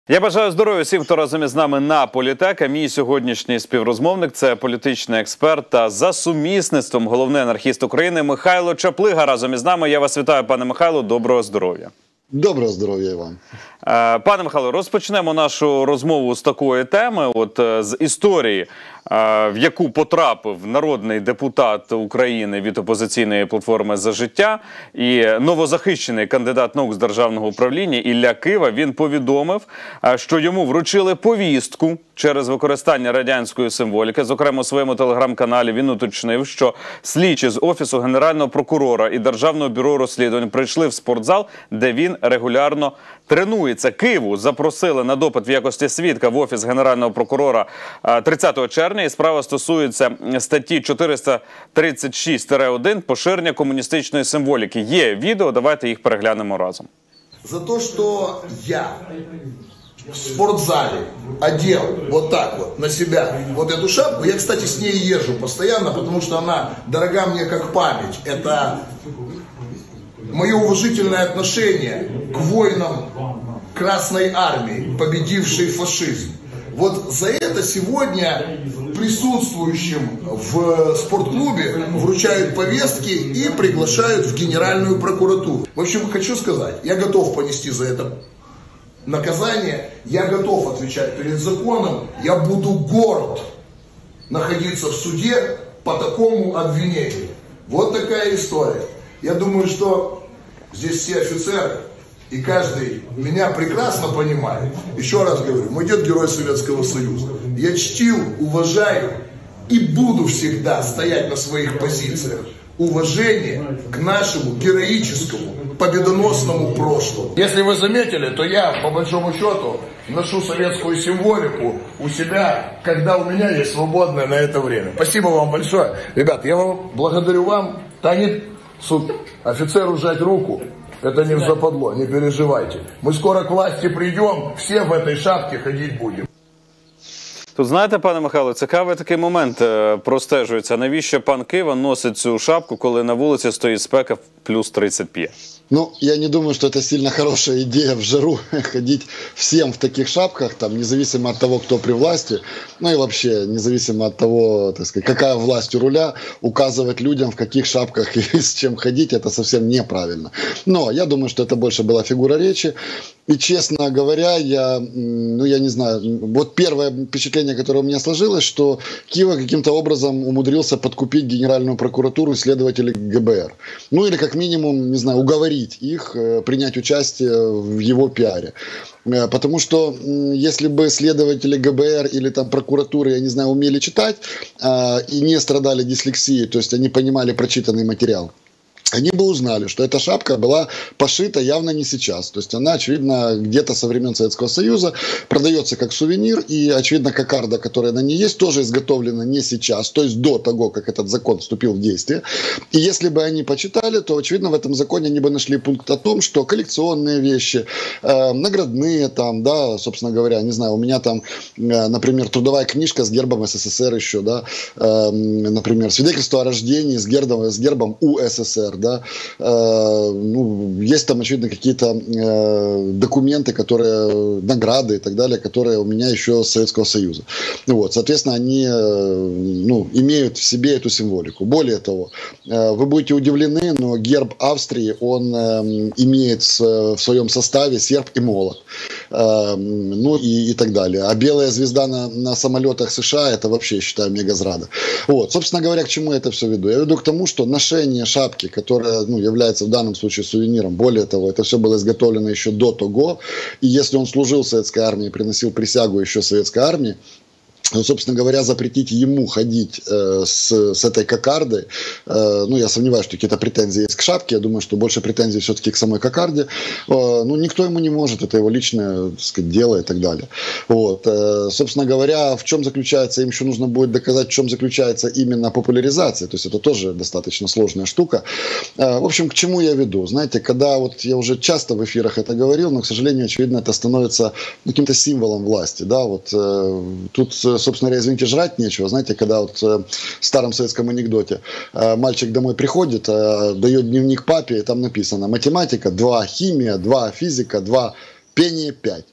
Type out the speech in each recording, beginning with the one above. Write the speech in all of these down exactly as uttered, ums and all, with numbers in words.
Я бажаю здоров'я всім, хто разом із нами на Політека. Мій сьогоднішній співрозмовник – це політичний експерт та за сумісництвом головний анархіст України Михайло Чаплига разом із нами. Я вас вітаю, пане Михайло, доброго здоров'я. Доброго здоров'я вам. Пане Михайло, розпочнемо нашу розмову з такої теми, от з історії, в яку потрапив народний депутат України від опозиційної платформи «За життя» і новозахищений кандидат наук з державного управління Ілля Кива. Він повідомив, що йому вручили повістку через використання радянської символіки. Зокрема, у своєму телеграм-каналі він уточнив, що слідчі з Офісу Генерального прокурора і Державного бюро розслідувань прийшли в спортзал, де він регулярно тренується. Киву запросили на допит в якості свідка в Офіс Генерального прокурора тридцятого червня. І справа стосується статті чотириста тридцять шість один «Поширення комуністичної символіки». Є відео, давайте їх переглянемо разом. За то, что я в спортзале одел вот так вот на себя вот эту шапку. Я, кстати, с ней езжу постоянно, потому что она дорога мне как память. Это мое уважительное отношение к воинам Красной Армии, победившей фашизм. Вот за это сегодня присутствующим в спортклубе вручают повестки и приглашают в Генеральную прокуратуру. В общем, хочу сказать, я готов понести за это наказание, я готов отвечать перед законом, я буду горд находиться в суде по такому обвинению. Вот такая история. Я думаю, что здесь все офицеры и каждый меня прекрасно понимает. Еще раз говорю, мой дед герой Советского Союза. Я чтил, уважаю и буду всегда стоять на своих позициях. Уважение к нашему героическому, победоносному прошлому. Если вы заметили, то я, по большому счету, ношу советскую символику у себя, когда у меня есть свободное на это время. Спасибо вам большое. Ребят, я вам благодарю вам. Танит, суд, офицеру жать руку. Это не в западло, не переживайте. Мы скоро к власти придем, все в этой шапке ходить будем. Тут, знаєте, пане Михайло, цікавий такий момент простежується. Навіщо пан Кива носить цю шапку, коли на вулиці стоїть спека плюс тридцять п'ять? Ну, я не думаю, что это сильно хорошая идея в жару ходить всем в таких шапках, там, независимо от того, кто при власти, ну и вообще, независимо от того, так сказать, какая власть у руля, указывать людям, в каких шапках и с чем ходить, это совсем неправильно. Но я думаю, что это больше была фигура речи. И, честно говоря, я, ну, я не знаю, вот первое впечатление, которое у меня сложилось, что Кива каким-то образом умудрился подкупить Генеральную прокуратуру и следователей ГБР. Ну, или как минимум, не знаю, уговорить их принять участие в его пиаре. Потому что если бы следователи ГБР или там прокуратуры, я не знаю, умели читать и не страдали дислексией, то есть они понимали прочитанный материал, они бы узнали, что эта шапка была пошита явно не сейчас. То есть она, очевидно, где-то со времен Советского Союза продается как сувенир. И, очевидно, кокарда, которая на ней есть, тоже изготовлена не сейчас. То есть до того, как этот закон вступил в действие. И если бы они почитали, то, очевидно, в этом законе они бы нашли пункт о том, что коллекционные вещи, э, наградные там, да, собственно говоря, не знаю, у меня там, э, например, трудовая книжка с гербом СССР еще, да, э, например, свидетельство о рождении с гербом, с гербом УССР, да, э, ну, есть там, очевидно, какие-то э, документы, которые, награды и так далее, которые у меня еще с Советского Союза. Вот, соответственно, они э, ну, имеют в себе эту символику. Более того, э, вы будете удивлены, но герб Австрии, он э, имеет в своем составе серп и молот. Э, ну и, и так далее. А белая звезда на, на самолетах США, это вообще, я считаю, мегазрада. Вот, собственно говоря, к чему я это все веду? Я веду к тому, что ношение шапки, которая, ну, является в данном случае сувениром. Более того, это все было изготовлено еще до того. И если он служил в советской армии, приносил присягу еще советской армии, ну, собственно говоря, запретить ему ходить э, с, с этой кокардой, э, ну, я сомневаюсь, что какие-то претензии есть к шапке, я думаю, что больше претензий все-таки к самой кокарде, э, ну, никто ему не может, это его личное, так сказать, дело и так далее. Вот, э, собственно говоря, в чем заключается, им еще нужно будет доказать, в чем заключается именно популяризация, то есть это тоже достаточно сложная штука. Э, в общем, к чему я веду? Знаете, когда вот я уже часто в эфирах это говорил, но, к сожалению, очевидно, это становится каким-то символом власти, да, вот э, тут собственно говоря, извините, жрать нечего. Знаете, когда вот в старом советском анекдоте мальчик домой приходит, дает дневник папе, и там написано математика два, химия два, физика два, пение пять.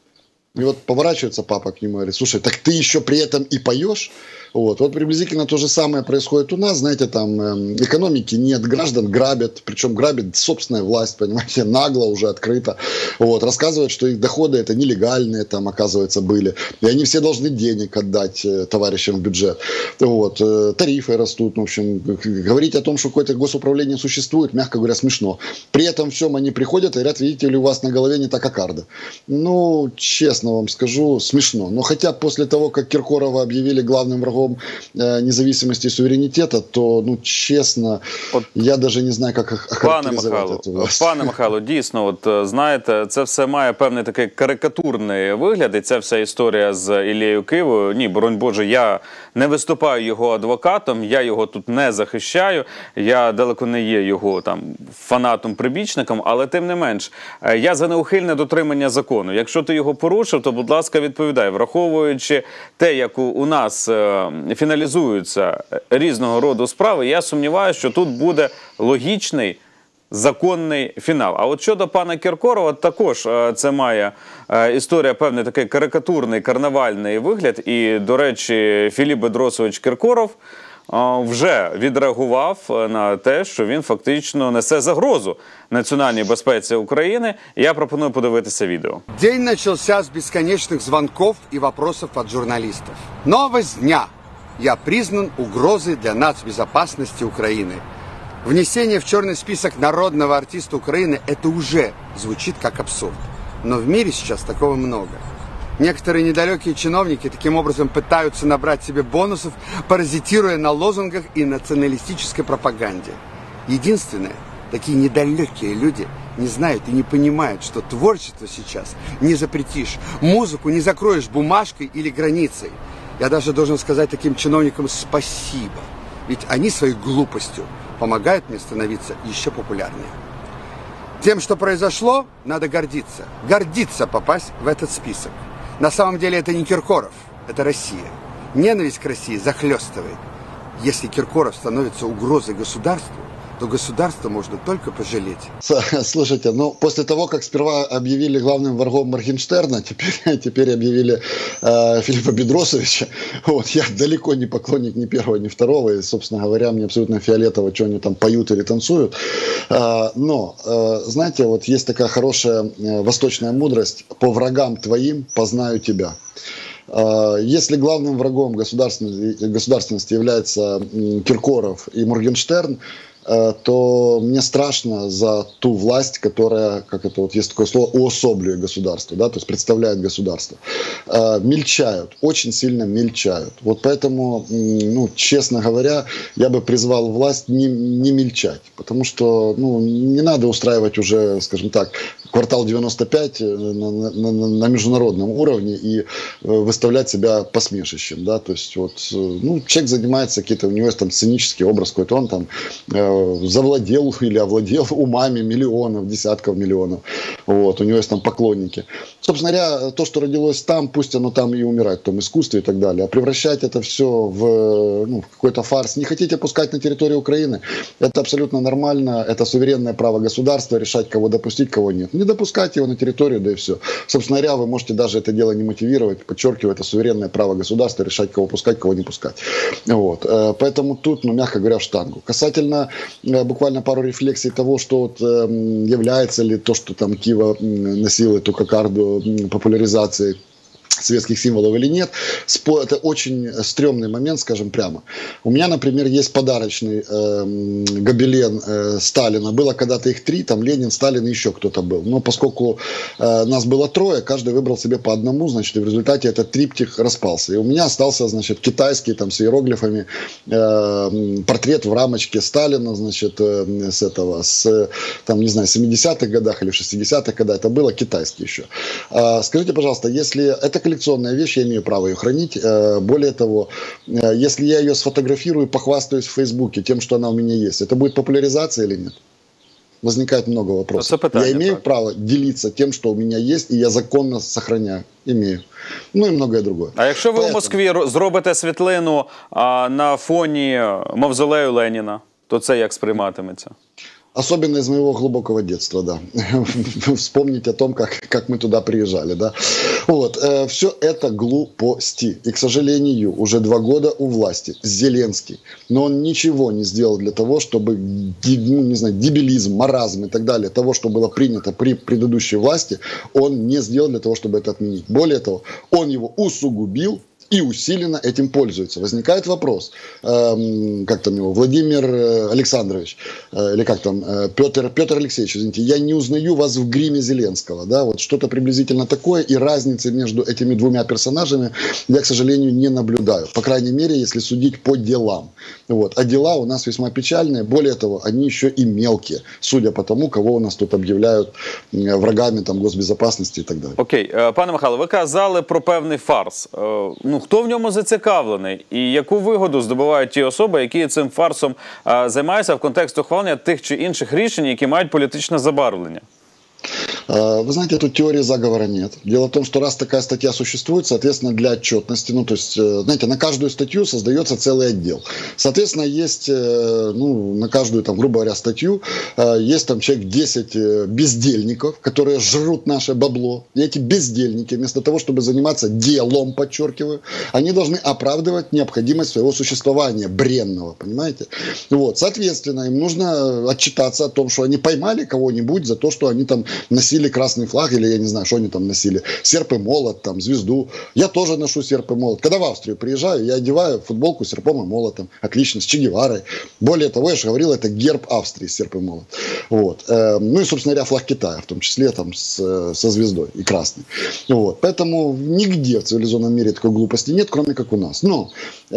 И вот поворачивается папа к нему и говорит: слушай, так ты еще при этом и поешь? Вот. вот приблизительно то же самое происходит у нас. Знаете, там э, экономики нет, граждан грабят, причем грабит собственная власть, понимаете, нагло уже, открыто. Вот. Рассказывают, что их доходы это нелегальные, там, оказывается, были. И они все должны денег отдать э, товарищам в бюджет. Вот. Э, тарифы растут. В общем, говорить о том, что какое-то госуправление существует, мягко говоря, смешно. При этом всем они приходят и говорят: видите ли, у вас на голове не та кокарда. Ну, честно вам скажу, смешно. Но хотя после того, как Киркорова объявили главным врагом независимости и суверенитета, то, ну, чесно, от, я даже не знаю, як охарактеризувати цю власть. Пане Михайло, дійсно, от, знаєте, це все має певний такий карикатурний вигляд, і ця вся історія з Іллею Кивою. Ні, боронь Боже, я не виступаю його адвокатом, я його тут не захищаю, я далеко не є його там фанатом-прибічником, але тим не менш, я за неухильне дотримання закону. Якщо ти його порушив, то, будь ласка, відповідай, враховуючи те, як у нас фіналізуються різного роду справи, я сумніваюся, що тут буде логічний, законний фінал. А от щодо пана Кіркорова, також це має історія певний такий карикатурний, карнавальний вигляд. І, до речі, Філіп Бедросович Кіркоров вже відреагував на те, що він фактично несе загрозу національній безпеці України. Я пропоную подивитися відео. День начался с бесконечных звонков и вопросов от журналистов. Новость дня. Я признан угрозой для нацбезопасности Украины. Внесение в черный список народного артиста Украины – это уже звучит как абсурд. Но в мире сейчас такого много. Некоторые недалекие чиновники таким образом пытаются набрать себе бонусов, паразитируя на лозунгах и националистической пропаганде. Единственное, такие недалекие люди не знают и не понимают, что творчество сейчас не запретишь, музыку не закроешь бумажкой или границей. Я даже должен сказать таким чиновникам спасибо, ведь они своей глупостью помогают мне становиться еще популярнее. Тем, что произошло, надо гордиться. Гордиться попасть в этот список. На самом деле это не Киркоров, это Россия. Ненависть к России захлестывает. Если Киркоров становится угрозой государству, то государство можно только пожалеть. Слушайте, ну после того, как сперва объявили главным врагом Моргенштерна, теперь, теперь объявили э, Филиппа Бедросовича, вот, я далеко не поклонник ни первого, ни второго, и, собственно говоря, мне абсолютно фиолетово, что они там поют или танцуют. Э, но, э, знаете, вот есть такая хорошая э, восточная мудрость: по врагам твоим познаю тебя. Если главным врагом государственности, государственности является Киркоров и Моргенштерн, то мне страшно за ту власть, которая, как это вот есть такое слово, уособлюет государство, да, то есть представляет государство. Мельчают, очень сильно мельчают. Вот поэтому, ну, честно говоря, я бы призвал власть не, не мельчать, потому что, ну, не надо устраивать уже, скажем так, квартал девяносто пять на, на, на международном уровне и выставлять себя посмешищем, да, то есть вот, ну, человек занимается какие-то, у него есть там сценический образ какой-то, он там э, завладел или овладел умами миллионов, десятков миллионов, вот, у него есть там поклонники. Собственно говоря, то, что родилось там, пусть оно там и умирает в том искусстве и так далее, а превращать это все в, ну, в какой-то фарс, не хотите пускать на территорию Украины, это абсолютно нормально, это суверенное право государства решать, кого допустить, кого нет. Не допускайте его на территорию, да и все. Собственно говоря, вы можете даже это дело не мотивировать, подчеркиваю, это суверенное право государства решать, кого пускать, кого не пускать. Вот. Поэтому тут, ну, мягко говоря, в штангу. Касательно буквально пару рефлексий того, что вот, является ли то, что там Кива носил эту кокарду популяризации светских символов или нет, это очень стрёмный момент, скажем прямо. У меня, например, есть подарочный э, гобелен э, Сталина. Было когда-то их три, там Ленин, Сталин и еще кто-то был. Но поскольку э, нас было трое, каждый выбрал себе по одному, значит, и в результате этот триптих распался. И у меня остался, значит, китайский, там, с иероглифами, э, портрет в рамочке Сталина, значит, э, с этого, с, там, не знаю, семидесятых годах или шестидесятых, когда это было, китайский еще. Э, скажите, пожалуйста, если это коллекционная вещь, я имею право ее хранить. Более того, если я ее сфотографирую и похвастаюсь в Фейсбуке тем, что она у меня есть, это будет популяризация или нет? Возникает много вопросов. Я имею так. право делиться тем, что у меня есть, и я законно сохраняю. Имею. Ну і многое другое. А якщо ви Поэтому... у Москві зробите світлину а, на фоні мавзолею Леніна, то це як сприйматиметься? Особенно из моего глубокого детства, да. Вспомнить о том, как, как мы туда приезжали, да. Вот. Все это глупости. И, к сожалению, уже два года у власти Зеленский. Но он ничего не сделал для того, чтобы, ну, не знаю, дебилизм, маразм и так далее, того, что было принято при предыдущей власти, он не сделал для того, чтобы это отменить. Более того, он его усугубил и усиленно этим пользуется. Возникает вопрос, эм, как там его, Владимир Александрович, э, или как там, э, Петр, Петр Алексеевич, извините, я не узнаю вас в гриме Зеленского, да, вот что-то приблизительно такое, и разницы между этими двумя персонажами я, к сожалению, не наблюдаю, по крайней мере, если судить по делам. Вот. А дела у нас весьма печальные, более того, они еще и мелкие, судя по тому, кого у нас тут объявляют врагами там, госбезопасности и так далее. Окей, пане Михайло, ви казали про певний фарс. Ну, хто в ньому зацікавлений і яку вигоду здобувають ті особи, які цим фарсом а, займаються в контексті ухвалення тих чи інших рішень, які мають політичне забарвлення? Вы знаете, тут теории заговора нет. Дело в том, что раз такая статья существует, соответственно, для отчетности, ну, то есть, знаете, на каждую статью создается целый отдел. Соответственно, есть, ну, на каждую, там, грубо говоря, статью, есть там человек десять бездельников, которые жрут наше бабло. И эти бездельники, вместо того, чтобы заниматься делом, подчеркиваю, они должны оправдывать необходимость своего существования бренного, понимаете? Вот, соответственно, им нужно отчитаться о том, что они поймали кого-нибудь за то, что они там носили красный флаг, или я не знаю, что они там носили, серп и молот, там, звезду. Я тоже ношу серп и молот. Когда в Австрию приезжаю, я одеваю футболку с серпом и молотом. Отлично, с Че Геварой. Более того, я же говорил, это герб Австрии, серп и молот. Вот. Ну и, собственно говоря, флаг Китая, в том числе там с, со звездой и красной. Вот. Поэтому нигде в цивилизованном мире такой глупости нет, кроме как у нас. Но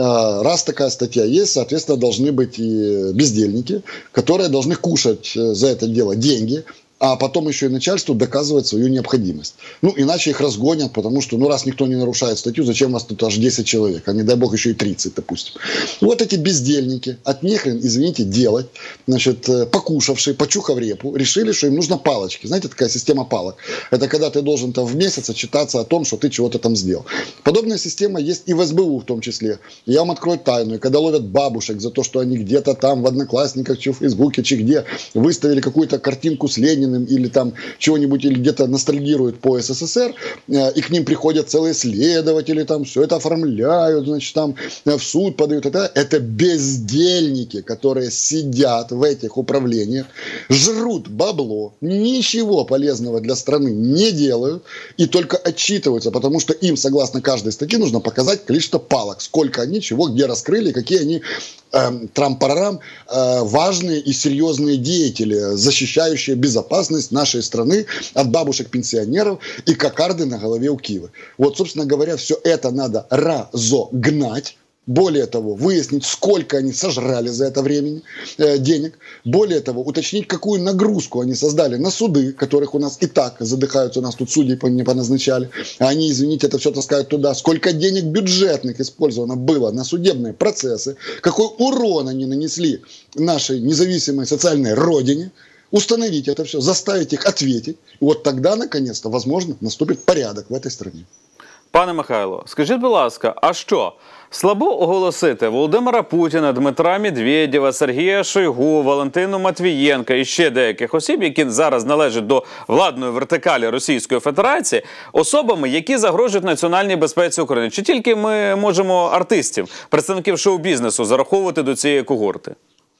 раз такая статья есть, соответственно, должны быть и бездельники, которые должны кушать за это дело деньги, а потом еще и начальству доказывать свою необходимость. Ну, иначе их разгонят, потому что, ну, раз никто не нарушает статью, зачем у вас тут аж десять человек, а не дай бог еще и тридцать, допустим. Вот эти бездельники, от нехрен, извините, делать, значит, покушавшие, почухав репу, решили, что им нужно палочки. Знаете, такая система палок. Это когда ты должен там в месяц отчитаться о том, что ты чего-то там сделал. Подобная система есть и в эс бэ у в том числе. Я вам открою тайну. И когда ловят бабушек за то, что они где-то там в Одноклассниках, чи в Фейсбуке, чи где, выставили какую-то картинку с Лениным, или там чего-нибудь, или где-то ностальгируют по эс эс эс эр, э, и к ним приходят целые следователи, там все это оформляют, значит, там э, в суд подают. Это, это бездельники, которые сидят в этих управлениях, жрут бабло, ничего полезного для страны не делают и только отчитываются, потому что им, согласно каждой статье, нужно показать количество палок, сколько они, чего, где раскрыли, какие они э, трам-парарам, э, важные и серьезные деятели, защищающие безопасность нашей страны от бабушек-пенсионеров и кокарды на голове у Кивы. Вот, собственно говоря, все это надо разогнать. Более того, выяснить, сколько они сожрали за это время э, денег. Более того, уточнить, какую нагрузку они создали на суды, которых у нас и так задыхаются, у нас тут судей не поназначали. А они, извините, это все таскают туда. Сколько денег бюджетных использовано было на судебные процессы. Какой урон они нанесли нашей независимой социальной родине. Установить это все, заставить их ответить. И вот тогда, наконец-то, возможно, наступит порядок в этой стране. Пане Михайло, скажіть, будь ласка, а що? Слабо оголосити Володимира Путіна, Дмитра Медведєва, Сергія Шойгу, Валентину Матвієнка і ще деяких осіб, які зараз належать до владної вертикалі Російської Федерації, особами, які загрожують національній безпеці України? Чи тільки ми можемо артистів, представників шоу-бізнесу зараховувати до цієї когорти?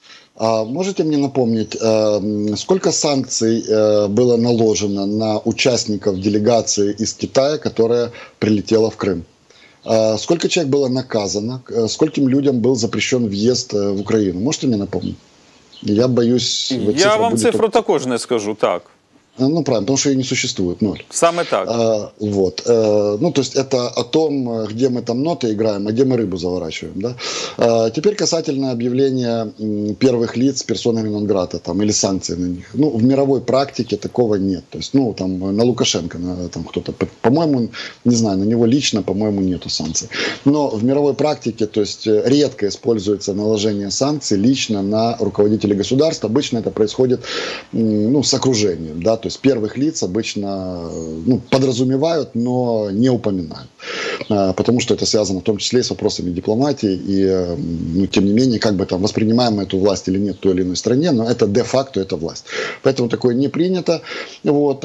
А можете мне напомнить, сколько санкций было наложено на участников делегации из Китая, которая прилетела в Крым? Сколько человек было наказано? Скольким людям был запрещен въезд в Украину? Можете мне напомнить? Я боюсь... Я вам цифру только... також не скажу, так. Ну, правильно, потому что ее не существует, ноль. Самое так. А, вот. А, ну, то есть, это о том, где мы там ноты играем, а где мы рыбу заворачиваем, да. А, теперь касательно объявления первых лиц персонами нон-грата, там, или санкций на них. Ну, в мировой практике такого нет. То есть, ну, там, на Лукашенко, на, там, кто-то, по-моему, не знаю, на него лично, по-моему, нету санкций. Но в мировой практике, то есть, редко используется наложение санкций лично на руководителей государств. Обычно это происходит, ну, с окружением, да. То есть первых лиц обычно, ну, подразумевают, но не упоминают. потому что это связано в том числе и с вопросами дипломатии, и, ну, тем не менее, как бы там воспринимаем мы эту власть или нет в той или иной стране, но это де-факто, это власть. Поэтому такое не принято. Вот.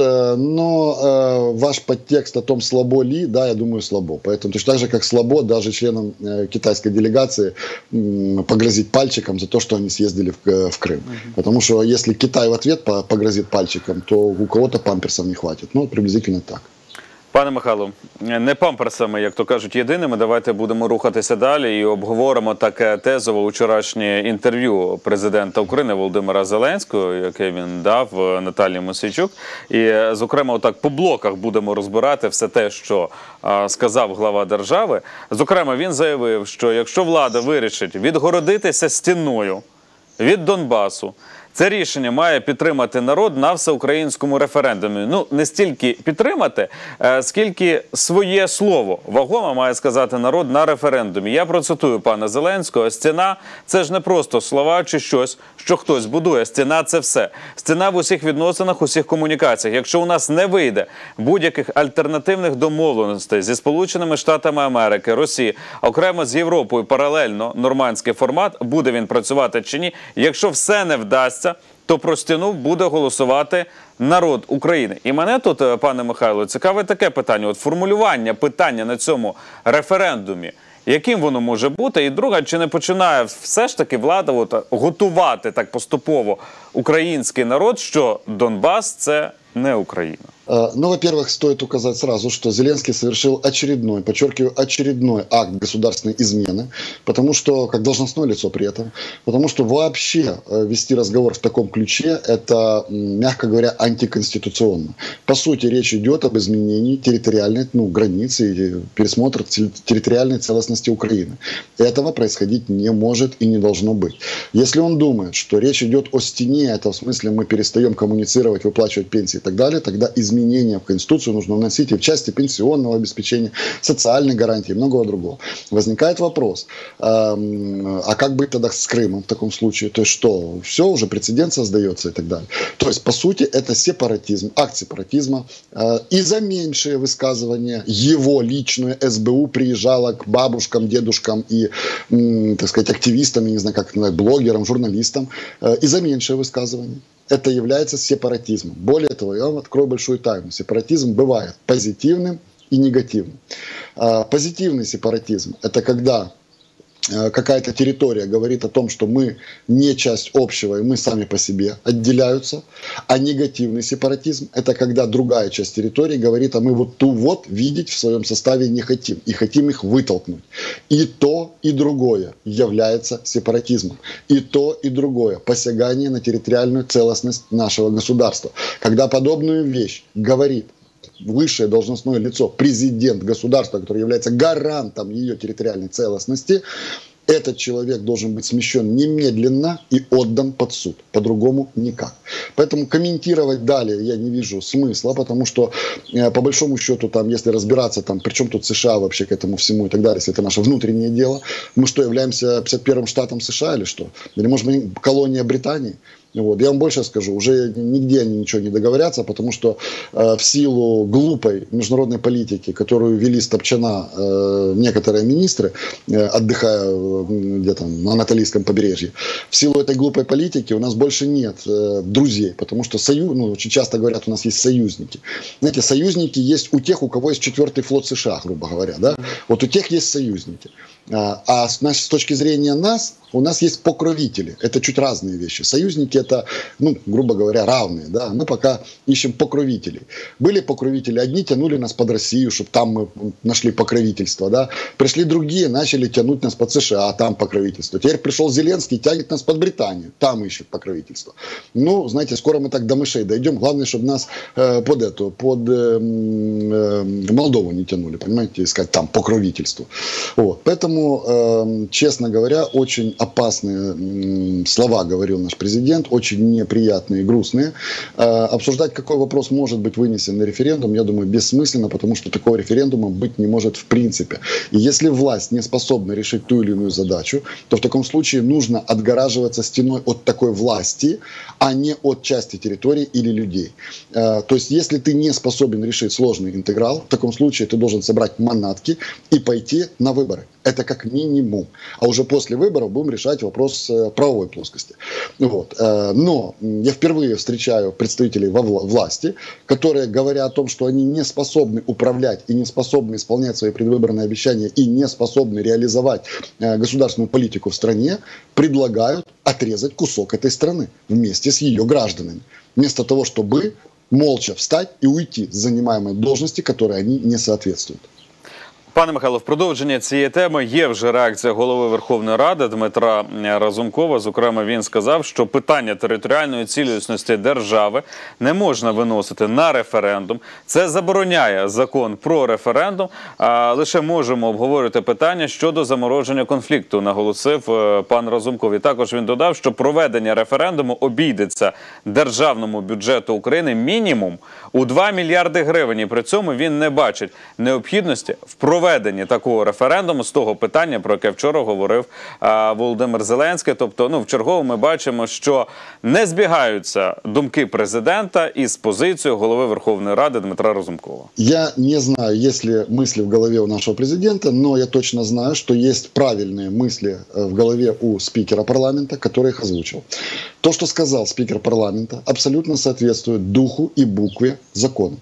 Но ваш подтекст о том, слабо ли, да, я думаю, слабо. Поэтому точно так же, как слабо даже членам китайской делегации погрозить пальчиком за то, что они съездили в, в Крым. Угу. Потому что если Китай в ответ погрозит пальчиком, то у кого-то памперсов не хватит. Ну, приблизительно так. Пане Михайло, не памперсами, як то кажуть, єдиними. Давайте будемо рухатися далі і обговоримо таке тезове вчорашнє інтерв'ю президента України Володимира Зеленського, яке він дав Наталії Мосійчук. І, зокрема, отак по блоках будемо розбирати все те, що а, сказав глава держави. Зокрема, він заявив, що якщо влада вирішить відгородитися стіною від Донбасу, це рішення має підтримати народ на всеукраїнському референдумі. Ну, не стільки підтримати, скільки своє слово вагоме має сказати народ на референдумі. Я процитую пана Зеленського. Стіна – це ж не просто слова чи щось, що хтось будує. Стіна – це все. Стіна в усіх відносинах, усіх комунікаціях. Якщо у нас не вийде будь-яких альтернативних домовленостей зі Сполученими Штатами Америки, Росії, окремо з Європою, паралельно нормандський формат, буде він працювати чи ні, якщо все не вдасться, то про стіну буде голосувати народ України. І мене тут, пане Михайло, цікаве таке питання, от формулювання питання на цьому референдумі, яким воно може бути? І друга, чи не починає все ж таки влада от готувати так поступово український народ, що Донбас – це не Україна? Ну, во-первых, стоит указать сразу, что Зеленский совершил очередной, подчеркиваю, очередной акт государственной измены, потому что, как должностное лицо при этом, потому что вообще вести разговор в таком ключе, это, мягко говоря, антиконституционно. По сути, речь идет об изменении территориальной, ну, границы и пересмотр территориальной целостности Украины. Этого происходить не может и не должно быть. Если он думает, что речь идет о стене, это в смысле мы перестаем коммуницировать, выплачивать пенсии и так далее, тогда изменение Изменения в Конституцию нужно вносить и в части пенсионного обеспечения, социальной гарантии и многого другого. Возникает вопрос, э, а как быть тогда с Крымом в таком случае? То есть что, все, уже прецедент создается и так далее. То есть, по сути, это сепаратизм, акт сепаратизма. Э, и за меньшие высказывания его личное СБУ приезжало к бабушкам, дедушкам и, э, так сказать, активистам, я не знаю, как это называть, блогерам, журналистам. Э, и за меньшее высказывание. Это является сепаратизмом. Более того, я вам открою большую тайну. Сепаратизм бывает позитивным и негативным. Позитивный сепаратизм – это когда какая-то территория говорит о том, что мы не часть общего, и мы сами по себе отделяются. А негативный сепаратизм – это когда другая часть территории говорит, а мы вот ту вот видеть в своем составе не хотим, и хотим их вытолкнуть. И то, и другое является сепаратизмом. И то, и другое – посягание на территориальную целостность нашего государства. Когда подобную вещь говорит высшее должностное лицо, президент государства, который является гарантом ее территориальной целостности, этот человек должен быть смещен немедленно и отдан под суд. По-другому никак. Поэтому комментировать далее я не вижу смысла, потому что, по большому счету, там, если разбираться, там, при чем тут США вообще к этому всему и так далее, если это наше внутреннее дело, мы что, являемся пятьдесят первым штатом США или что? Или, может быть, колония Британии? Вот. Я вам больше скажу, уже нигде они ничего не договорятся, потому что э, в силу глупой международной политики, которую вели с Топчана э, некоторые министры, э, отдыхая э, где-то на Анатолийском побережье, в силу этой глупой политики у нас больше нет э, друзей, потому что союз, ну, очень часто говорят, у нас есть союзники. Знаете, союзники есть у тех, у кого есть четвертый флот США, грубо говоря, да? Вот у тех есть союзники. А, а с, с точки зрения нас, у нас есть покровители. Это чуть разные вещи. Союзники это, ну, грубо говоря, равные. Да? Мы пока ищем покровителей. Были покровители, одни тянули нас под Россию, чтобы там мы нашли покровительство. Да? Пришли другие, начали тянуть нас под США, там покровительство. Теперь пришел Зеленский, тянет нас под Британию, там ищет покровительство. Ну, знаете, скоро мы так до мышей дойдем. Главное, чтобы нас э, под эту, под э, э, Молдову не тянули, понимаете, искать там покровительство. Вот. Поэтому, э, честно говоря, очень опасные м, слова говорил наш президент, очень неприятные и грустные. Э, обсуждать, какой вопрос может быть вынесен на референдум, я думаю, бессмысленно, потому что такого референдума быть не может в принципе. И если власть не способна решить ту или иную задачу, то в таком случае нужно отгораживаться стеной от такой власти, а не от части территории или людей. Э, то есть, если ты не способен решить сложный интеграл, в таком случае ты должен собрать манатки и пойти на выборы. Это как минимум. А уже после выборов будем решать вопрос э, правовой плоскости. Вот. Э, но я впервые встречаю представителей во вла- власти, которые, говоря о том, что они не способны управлять и не способны исполнять свои предвыборные обещания и не способны реализовать э, государственную политику в стране, предлагают отрезать кусок этой страны вместе с ее гражданами. Вместо того, чтобы молча встать и уйти с занимаемой должности, которой они не соответствуют. Пане Михайло, в продовження цієї теми є вже реакція голови Верховної Ради Дмитра Разумкова. Зокрема, він сказав, що питання територіальної цілісності держави не можна виносити на референдум. Це забороняє закон про референдум. А лише можемо обговорити питання щодо замороження конфлікту, наголосив пан Разумков. І також він додав, що проведення референдуму обійдеться державному бюджету України мінімум у два мільярди гривень. І при цьому він не бачить необхідності в проведенні Проведення такого референдуму з того питання, про яке вчора говорив а, Володимир Зеленський. Тобто, ну, вчергово ми бачимо, що не збігаються думки президента із позицією голови Верховної Ради Дмитра Разумкова. Я не знаю, есть ли мысли в голове у нашего президента, но я точно знаю, что есть правильные мысли в голове у спикера парламента, который их озвучил. То, что сказал спикер парламента, абсолютно соответствует духу и букве закона.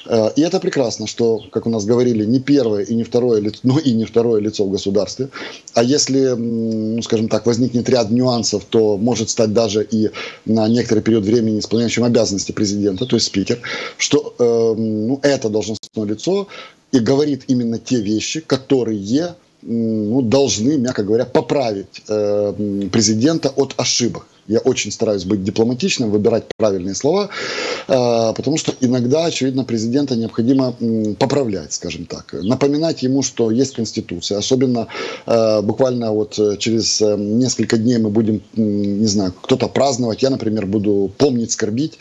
И это прекрасно, что, как у нас говорили, не первое и не второе лицо, но и не второе лицо в государстве. А если, ну, скажем так, возникнет ряд нюансов, то может стать даже и на некоторый период времени исполняющим обязанности президента, то есть спикер, что э, ну, это должностное лицо и говорит именно те вещи, которые ну, должны, мягко говоря, поправить э, президента от ошибок. Я очень стараюсь быть дипломатичным, выбирать правильные слова, потому что иногда, очевидно, президента необходимо поправлять, скажем так. Напоминать ему, что есть Конституция. Особенно буквально вот через несколько дней мы будем, не знаю, кто-то праздновать. Я, например, буду помнить, скорбить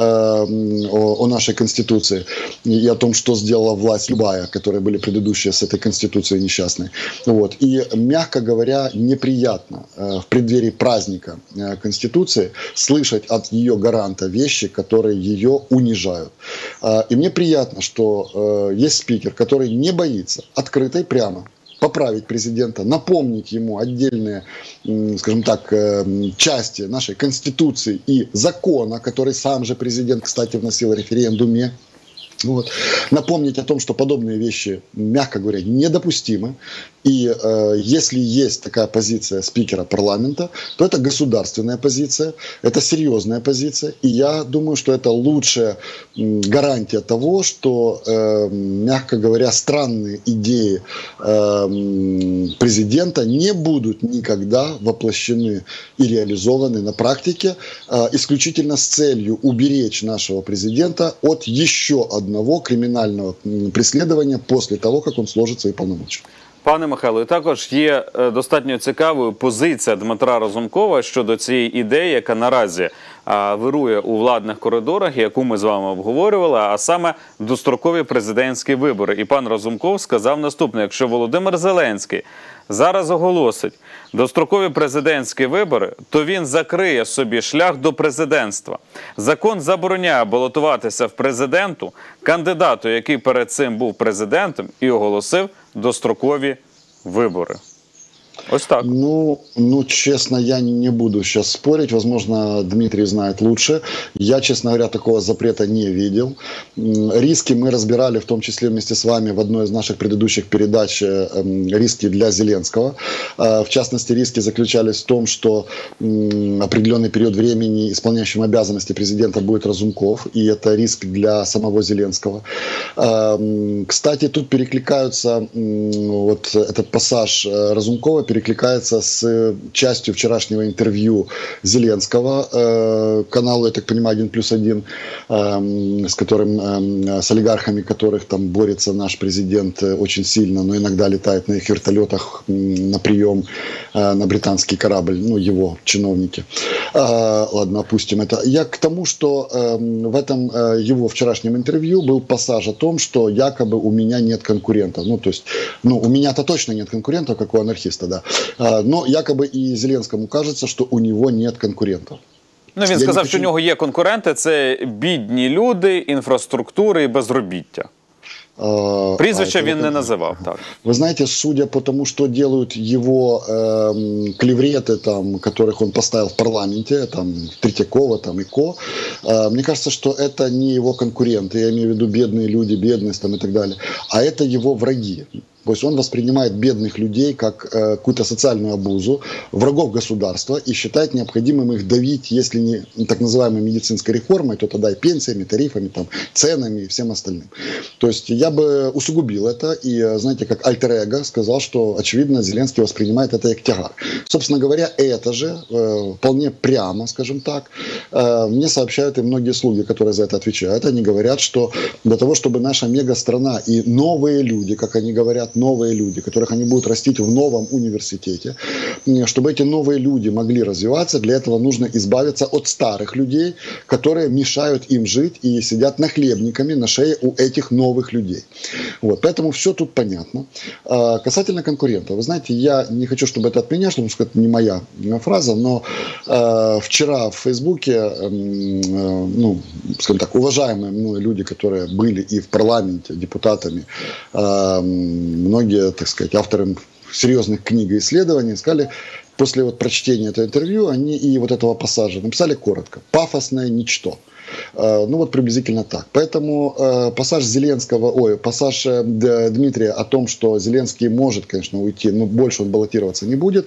о нашей Конституции и о том, что сделала власть любая, которые были предыдущие с этой Конституцией несчастной. Вот. И, мягко говоря, неприятно в преддверии праздника Конституции Конституции слышать от ее гаранта вещи, которые ее унижают. И мне приятно, что есть спикер, который не боится открыто и прямо поправить президента, напомнить ему отдельные, скажем так, части нашей Конституции и закона, который сам же президент, кстати, вносил в референдуме. Вот. Напомнить о том, что подобные вещи, мягко говоря, недопустимы. И э, если есть такая позиция спикера парламента, то это государственная позиция, это серьезная позиция. И я думаю, что это лучшая м, гарантия того, что, э, мягко говоря, странные идеи э, президента не будут никогда воплощены и реализованы на практике, э, исключительно с целью уберечь нашего президента от еще одного криминального преследования после того, как он сложит свои полномочия. Пане Михайло, і також є достатньо цікавою позиція Дмитра Разумкова щодо цієї ідеї, яка наразі а, вирує у владних коридорах, яку ми з вами обговорювали, а саме дострокові президентські вибори. І пан Разумков сказав наступне: якщо Володимир Зеленський зараз оголосить дострокові президентські вибори, то він закриє собі шлях до президентства. Закон забороняє балотуватися в президенту кандидату, який перед цим був президентом і оголосив дострокові вибори. Ось так. Ну, ну, честно, я не буду сейчас спорить. Возможно, Дмитрий знает лучше. Я, честно говоря, такого запрета не видел. Риски мы разбирали, в том числе вместе с вами, в одной из наших предыдущих передач, риски для Зеленского. В частности, риски заключались в том, что определенный период времени исполняющим обязанности президента будет Разумков. И это риск для самого Зеленского. Кстати, тут перекликаются вот этот пассаж Разумкова перекликается с частью вчерашнего интервью Зеленского э, каналу, я так понимаю, один плюс один, э, с которым, э, с олигархами которых там борется наш президент очень сильно, но иногда летает на их вертолетах на прием э, на британский корабль, ну, его чиновники. Э, ладно, опустим это. Я к тому, что э, в этом э, его вчерашнем интервью был пассаж о том, что якобы у меня нет конкурентов. Ну, то есть, ну, у меня-то точно нет конкурентов, как у анархиста, да. Э, но якобы и Зеленскому кажется, что у него нет конкурентов. Ну, він Я сказав, не що у хочу... нього є конкуренти – це бідні люди, інфраструктури і безробіття. Прізвища а він не називав, так. Вы знаете, судя по тому, что делают его э, клевреты, там, которых он поставил в парламенте, там, Третьякова, там, и Ко, э, мне кажется, что это не его конкуренты, я имею в виду бедные люди, бедность там, и так далее, а это его враги. То есть он воспринимает бедных людей как э, какую-то социальную обузу, врагов государства, и считает необходимым их давить, если не ну, так называемой медицинской реформой, то тогда и пенсиями, тарифами, там, ценами и всем остальным. То есть я бы усугубил это и, знаете, как альтер-эго сказал, что, очевидно, Зеленский воспринимает это как тягар. Собственно говоря, это же э, вполне прямо, скажем так, э, мне сообщают и многие слуги, которые за это отвечают, они говорят, что для того, чтобы наша мега-страна и новые люди, как они говорят, новые люди, которых они будут растить в новом университете, чтобы эти новые люди могли развиваться, для этого нужно избавиться от старых людей, которые мешают им жить и сидят нахлебниками на шее у этих новых людей. Вот, поэтому все тут понятно. А, касательно конкурентов, вы знаете, я не хочу, чтобы это от меня шло, потому что это не моя фраза, но а, вчера в Фейсбуке, а, ну, скажем так, уважаемые мной люди, которые были и в парламенте депутатами, а, многие, так сказать, авторы серьезных книг и исследований сказали, после вот прочтения этого интервью, они и вот этого пассажа написали коротко: пафосное ничто. Ну вот приблизительно так. Поэтому э, пассаж Зеленского, ой, пассаж э, Дмитрия о том, что Зеленский может, конечно, уйти, но больше он баллотироваться не будет.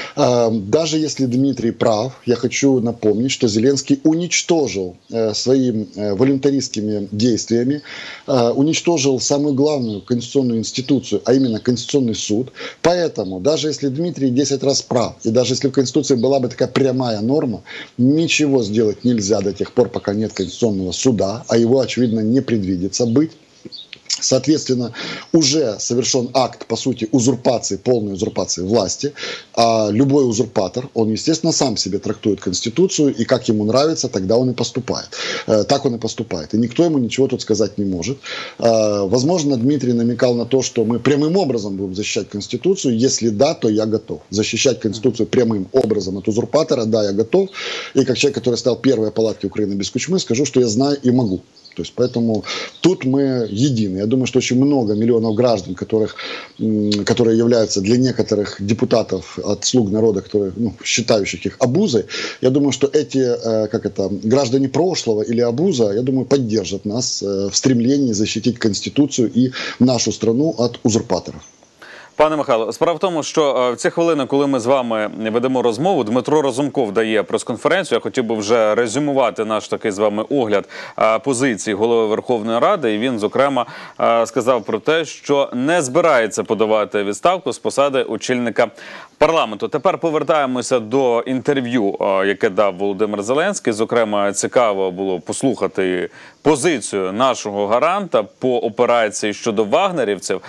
Э, даже если Дмитрий прав, я хочу напомнить, что Зеленский уничтожил э, своими э, волюнтаристскими действиями, э, уничтожил самую главную конституционную институцию, а именно Конституционный суд. Поэтому даже если Дмитрий десять раз прав, и даже если в Конституции была бы такая прямая норма, ничего сделать нельзя до тех пор, пока нет Конституционного суда, а его, очевидно, не предвидится быть. Соответственно, уже совершен акт, по сути, узурпации, полной узурпации власти. А любой узурпатор, он, естественно, сам себе трактует Конституцию, и как ему нравится, тогда он и поступает. Так он и поступает. И никто ему ничего тут сказать не может. Возможно, Дмитрий намекал на то, что мы прямым образом будем защищать Конституцию. Если да, то я готов. Защищать Конституцию прямым образом от узурпатора, да, я готов. И как человек, который стал первой палатки Украины без Кучмы, скажу, что я знаю и могу. То есть, поэтому тут мы едины. Я думаю, что очень много миллионов граждан, которых, которые являются для некоторых депутатов от слуг народа, которые, ну, считающих их обузой, я думаю, что эти, как это, граждане прошлого или обуза, я думаю, поддержат нас в стремлении защитить Конституцию и нашу страну от узурпаторов. Пане Михайло, справа в тому, що в ці хвилини, коли ми з вами ведемо розмову, Дмитро Разумков дає прес-конференцію. Я хотів би вже резюмувати наш такий з вами огляд позиції Голови Верховної Ради. І він, зокрема, сказав про те, що не збирається подавати відставку з посади очільника парламенту. Тепер повертаємося до інтерв'ю, яке дав Володимир Зеленський. Зокрема, цікаво було послухати позицію нашого гаранта по операції щодо вагнерівців,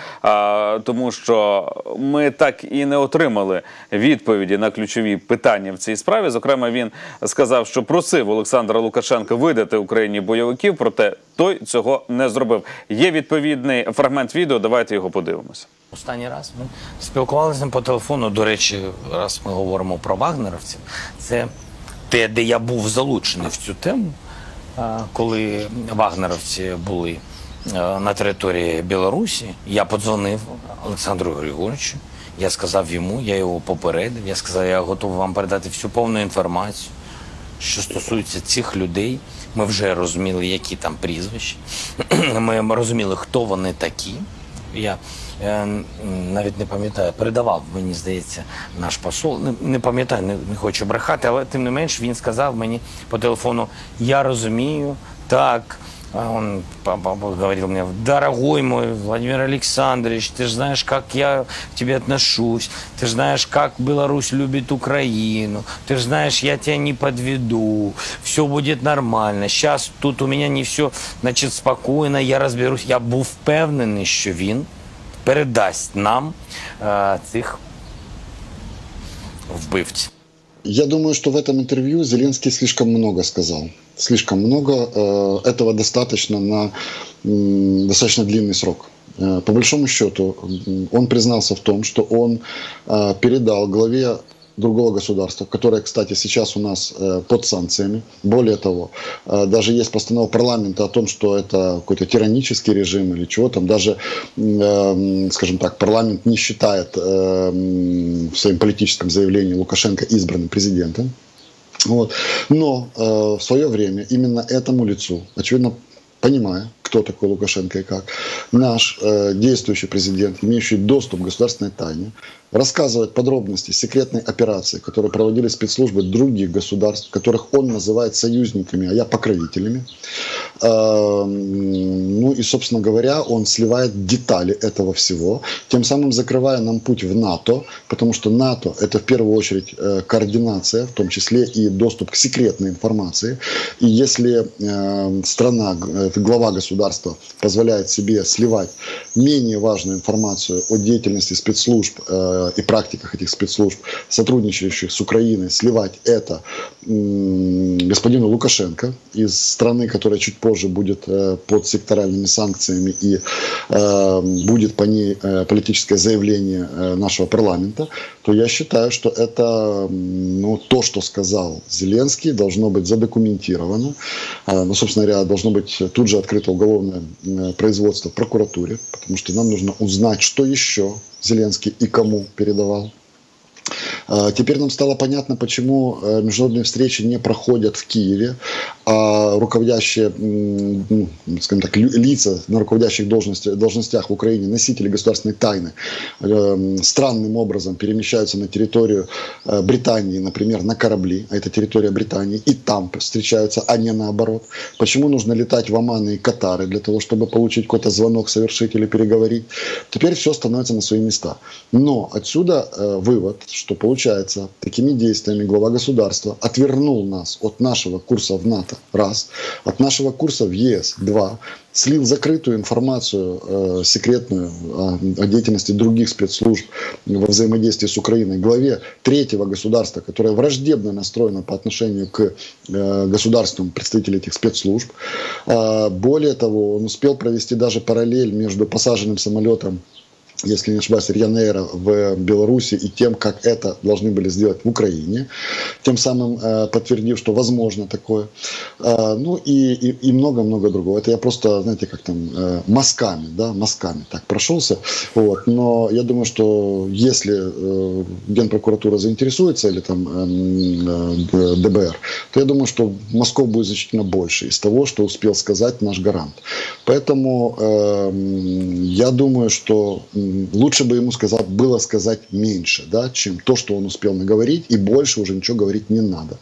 тому що ми так і не отримали відповіді на ключові питання в цій справі. Зокрема, він сказав, що просив Олександра Лукашенка видати Україні бойовиків, проте той цього не зробив. Є відповідний фрагмент відео, давайте його подивимося. Останній раз ми спілкувалися з ним по телефону, до речі, раз ми говоримо про вагнерівців, це те, де я був залучений в цю тему, коли вагнерівці були на території Білорусі. Я подзвонив Олександру Григоровичу, я сказав йому, я його попередив, я сказав, я готовий вам передати всю повну інформацію, що стосується цих людей. Ми вже розуміли, які там прізвища, ми розуміли, хто вони такі. Я е, навіть не пам'ятаю, передавав, мені здається, наш посол, не, не пам'ятаю, не, не хочу брехати, але тим не менш він сказав мені по телефону, я розумію, так, А он папа говорил мне: дорогой мой Владимир Александрович, ты же знаешь, как я к тебе отношусь, ты же знаешь, как Беларусь любит Украину, ты же знаешь, я тебя не подведу, все будет нормально, сейчас тут у меня не все, значит, спокойно, я разберусь. Я був впевнений, що він передасть нам е, цих вбивців. Я думаю, что в этом интервью Зеленский слишком много сказал. Слишком много. Этого достаточно на достаточно длинный срок. По большому счету, он признался в том, что он передал главе другого государства, которое, кстати, сейчас у нас э, под санкциями. Более того, э, даже есть постанова парламента о том, что это какой-то тиранический режим или чего там. Даже, э, скажем так, парламент не считает э, в своем политическом заявлении Лукашенко избранным президентом. Вот. Но э, в свое время именно этому лицу, очевидно, понимая, кто такой Лукашенко и как, наш э, действующий президент, имеющий доступ к государственной тайне, рассказывает подробности секретной операции, которые проводили спецслужбы других государств, которых он называет союзниками, а я покровителями. Э, ну и, собственно говоря, он сливает детали этого всего, тем самым закрывая нам путь в НАТО, потому что НАТО – это в первую очередь э, координация, в том числе и доступ к секретной информации. И если э, страна, э, глава государства, позволяет себе сливать менее важную информацию о деятельности спецслужб э, и практиках этих спецслужб, сотрудничающих с Украиной, сливать это э, господину Лукашенко из страны, которая чуть позже будет э, под секторальными санкциями и э, будет по ней э, политическое заявление э, нашего парламента, то я считаю, что это ну, то, что сказал Зеленский, должно быть задокументировано. Э, ну, собственно говоря, должно быть тут же открыто уголовное производство в прокуратуре, потому что нам нужно узнать, что еще Зеленский и кому передавал. Теперь нам стало понятно, почему международные встречи не проходят в Киеве, а руководящие, скажем так, лица на руководящих должностях, должностях в Украине, носители государственной тайны, странным образом перемещаются на территорию Британии, например, на корабли, а это территория Британии, и там встречаются, а не наоборот. Почему нужно летать в Оман и Катары для того, чтобы получить какой-то звонок, совершить или переговорить? Теперь все становится на свои места. Но отсюда вывод, что получается, такими действиями глава государства отвернул нас от нашего курса в НАТО, раз, от нашего курса в ЕС, два, слил закрытую информацию э, секретную о, о деятельности других спецслужб во взаимодействии с Украиной главе третьего государства, которое враждебно настроено по отношению к э, государствам представителей этих спецслужб. Э, более того, он успел провести даже параллель между посаженным самолетом, если не ошибаюсь, Ryanair в Беларуси и тем, как это должны были сделать в Украине, тем самым э, подтвердив, что возможно такое. Э, ну и много-много другого. Это я просто, знаете, как там, э, мазками, да, мазками так прошелся. Вот. Но я думаю, что если э, Генпрокуратура заинтересуется или там э, ДБР, то я думаю, что мазков будет значительно больше из того, что успел сказать наш гарант. Поэтому э, я думаю, что лучше бы ему сказал, было сказать меньше, да, чем то, что он успел наговорить, и больше уже ничего говорить не надо.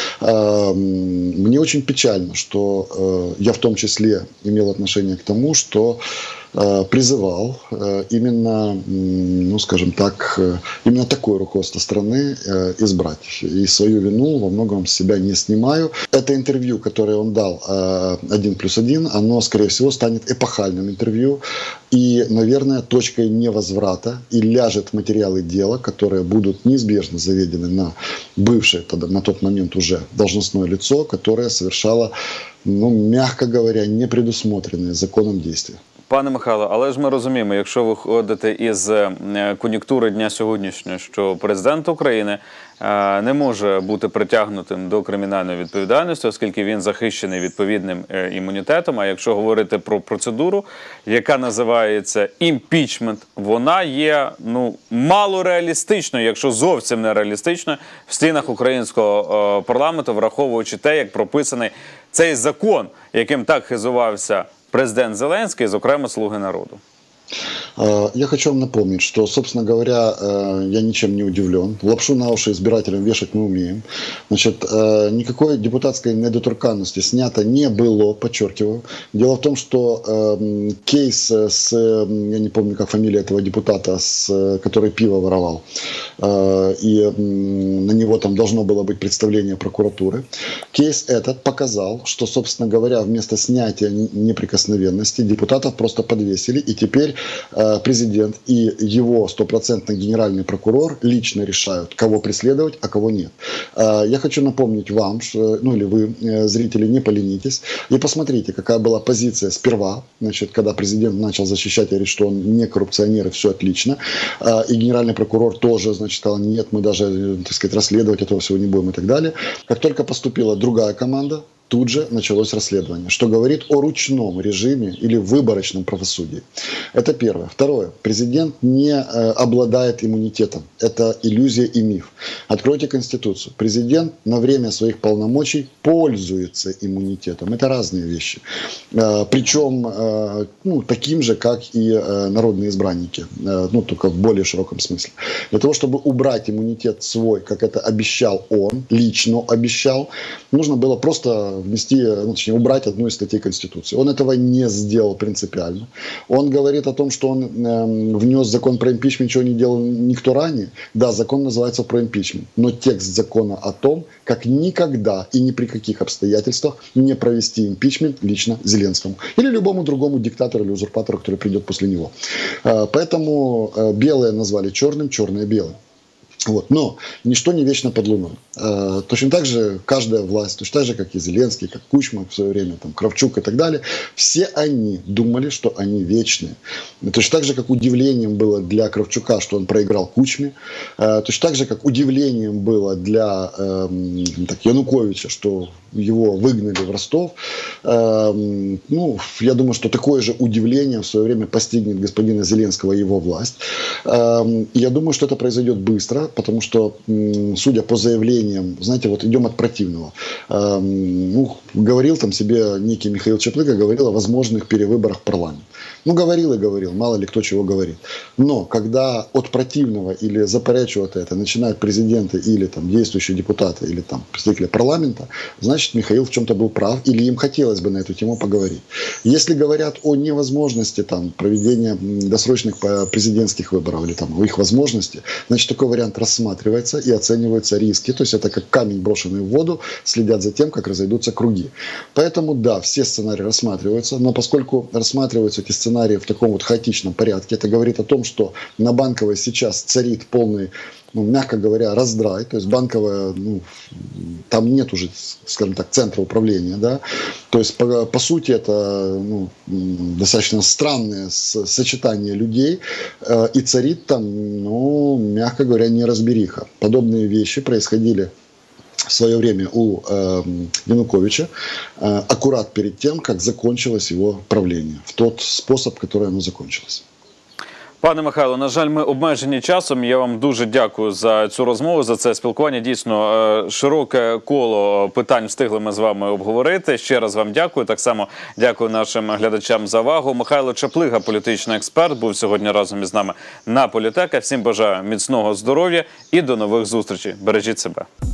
Мне очень печально, что я в том числе имел отношение к тому, что призывал именно, ну, скажем так, именно такое руководство страны избрать. И свою вину во многом с себя не снимаю. Это интервью, которое он дал один плюс один, оно, скорее всего, станет эпохальным интервью и, наверное, точкой невозврата, и ляжет в материалы дела, которые будут неизбежно заведены на бывшее тогда, на тот момент уже должностное лицо, которое совершало, ну, мягко говоря, непредусмотренные законом действия. Пане Михайло, але ж ми розуміємо, якщо виходити із кон'юнктури дня сьогоднішнього, що президент України не може бути притягнутим до кримінальної відповідальності, оскільки він захищений відповідним імунітетом. А якщо говорити про процедуру, яка називається імпічмент, вона є, ну, мало реалістичною, якщо зовсім не реалістичною, в стінах українського парламенту, враховуючи те, як прописаний цей закон, яким так хизувався президент Зеленський, зокрема, «Слуги народу». Я хочу вам напомнить, что, собственно говоря, я ничем не удивлен. Лапшу на уши избирателям вешать мы умеем. Значит, никакой депутатской недоторканности снято не было, подчеркиваю. Дело в том, что кейс с, я не помню, как фамилия этого депутата, с, который пиво воровал, и на него там должно было быть представление прокуратуры. Кейс этот показал, что, собственно говоря, вместо снятия неприкосновенности депутатов просто подвесили, и теперь э, президент и его стопроцентный генеральный прокурор лично решают, кого преследовать, а кого нет. Э, я хочу напомнить вам, что, ну или вы, э, зрители, не поленитесь, и посмотрите, какая была позиция сперва, значит, когда президент начал защищать и говорить, что он не коррупционер и все отлично, э, и генеральный прокурор тоже, значит, сказал, нет, мы даже, так сказать, расследовать этого всего не будем и так далее. Как только поступила другая команда, тут же началось расследование, что говорит о ручном режиме или выборочном правосудии. Это первое. Второе. Президент не э, обладает иммунитетом. Это иллюзия и миф. Откройте Конституцию. Президент на время своих полномочий пользуется иммунитетом. Это разные вещи. Э, причем э, ну, таким же, как и э, народные избранники. Э, ну, только в более широком смысле. Для того, чтобы убрать иммунитет свой, как это обещал он, лично обещал, нужно было просто внести, ну, точнее, убрать одну из статей Конституции. Он этого не сделал принципиально. Он говорит о том, что он э, внес закон про импичмент, чего не делал никто ранее. Да, закон называется про импичмент, но текст закона о том, как никогда и ни при каких обстоятельствах не провести импичмент лично Зеленскому или любому другому диктатору или узурпатору, который придет после него. Э, поэтому э, белое назвали черным, черное белым. Вот. Но ничто не вечно под луной. Э, точно так же каждая власть, точно так же, как и Зеленский, как Кучма в свое время, там, Кравчук и так далее, все они думали, что они вечные. Точно так же, как удивлением было для Кравчука, что он проиграл Кучме. Э, точно так же, как удивлением было для э, так, Януковича, что его выгнали в Ростов. Э, ну, я думаю, что такое же удивление в свое время постигнет господина Зеленского и его власть. Э, я думаю, что это произойдет быстро, потому что, судя по заявлениям, знаете, вот идем от противного. Э, ну, говорил там себе некий Михаил Чаплыга, говорил о возможных перевыборах в парламент. Ну, говорил и говорил, мало ли кто чего говорит. Но когда от противного или запорячивать это начинают президенты или там действующие депутаты, или там представители парламента, значит, Михаил в чем-то был прав, или им хотелось бы на эту тему поговорить. Если говорят о невозможности там проведения досрочных президентских выборов, или там о их возможности, значит, такой вариант рассматривается и оцениваются риски. То есть это как камень, брошенный в воду, следят за тем, как разойдутся круги. Поэтому, да, все сценарии рассматриваются, но поскольку рассматриваются эти сценарии в таком вот хаотичном порядке, это говорит о том, что на Банковой сейчас царит полный, ну, мягко говоря, раздрай. То есть Банковая, ну, там нет уже, скажем так, центра управления, да. То есть, по, по сути, это, ну, достаточно странное сочетание людей, э, и царит там, ну, мягко говоря, неразбериха. Подобные вещи происходили в свое время у э, Януковича, э, аккурат перед тем, как закончилось его правление, в тот спосіб, який оно закончилось. Пане Михайло, на жаль, ми обмежені часом. Я вам дуже дякую за цю розмову, за це спілкування. Дійсно, широке коло питань встигли ми з вами обговорити. Ще раз вам дякую. Так само дякую нашим глядачам за увагу. Михайло Чаплига, політичний експерт, був сьогодні разом із нами на Політека. Всім бажаю міцного здоров'я і до нових зустрічей. Бережіть себе.